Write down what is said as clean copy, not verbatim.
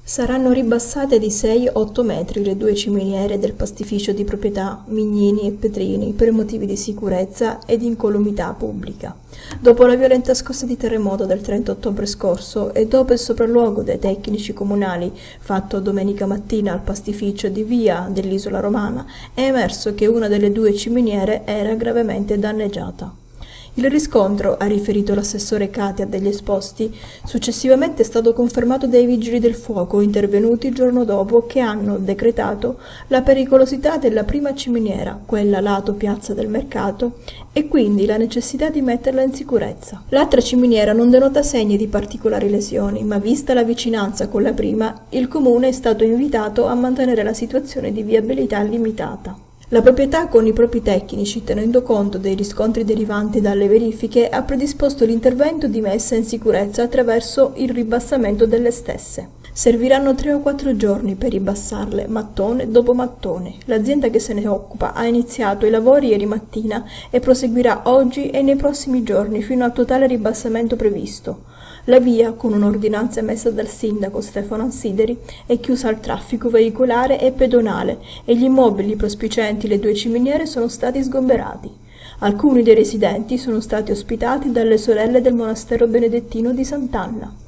Saranno ribassate di 6-8 metri le due ciminiere del pastificio di proprietà Mignini e Petrini per motivi di sicurezza ed incolumità pubblica. Dopo la violenta scossa di terremoto del 30 ottobre scorso e dopo il sopralluogo dei tecnici comunali fatto domenica mattina al pastificio di via dell'Isola Romana, è emerso che una delle due ciminiere era gravemente danneggiata. Il riscontro, ha riferito l'assessore Katia degli Esposti, successivamente è stato confermato dai vigili del fuoco intervenuti il giorno dopo che hanno decretato la pericolosità della prima ciminiera, quella lato piazza del mercato, e quindi la necessità di metterla in sicurezza. L'altra ciminiera non denota segni di particolari lesioni, ma vista la vicinanza con la prima, il comune è stato invitato a mantenere la situazione di viabilità limitata. La proprietà, con i propri tecnici, tenendo conto dei riscontri derivanti dalle verifiche, ha predisposto l'intervento di messa in sicurezza attraverso il ribassamento delle stesse. Serviranno 3 o 4 giorni per ribassarle, mattone dopo mattone. L'azienda che se ne occupa ha iniziato i lavori ieri mattina e proseguirà oggi e nei prossimi giorni fino al totale ribassamento previsto. La via, con un'ordinanza emessa dal sindaco Stefano Ansideri, è chiusa al traffico veicolare e pedonale e gli immobili prospicienti le due ciminiere sono stati sgomberati. Alcuni dei residenti sono stati ospitati dalle sorelle del monastero benedettino di Sant'Anna.